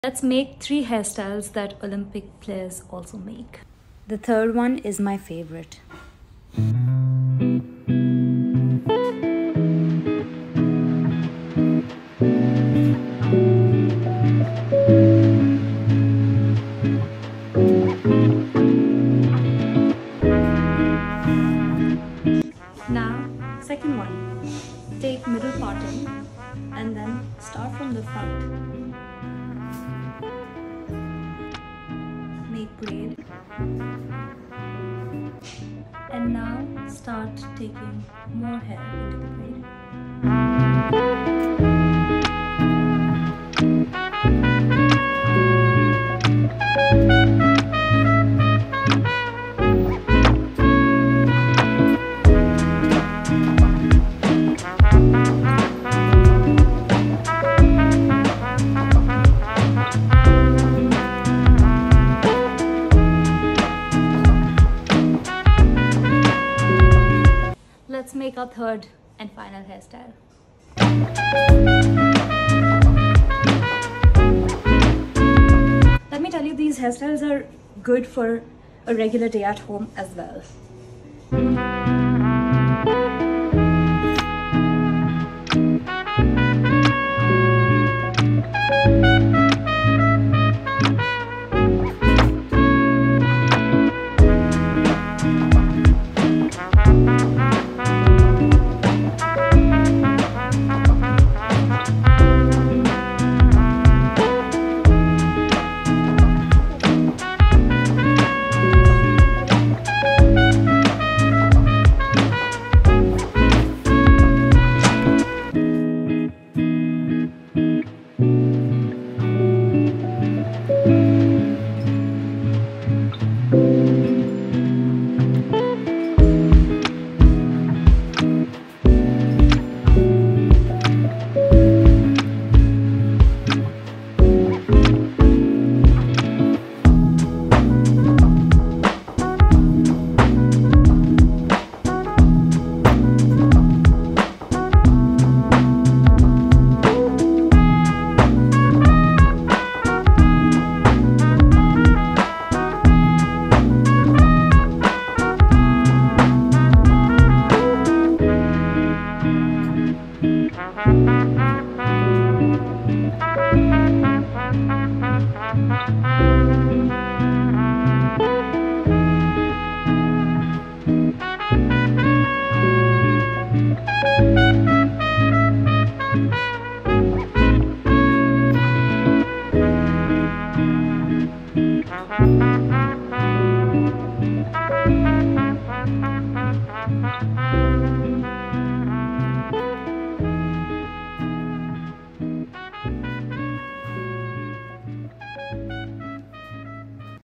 Let's make 3 hairstyles that Olympic players also make. The third one is my favorite. Now, second one. Take middle parting and then start from the front. Make braid. And now start taking more hair into the braid. Let's make our third and final hairstyle. Let me tell you, these hairstyles are good for a regular day at home as well.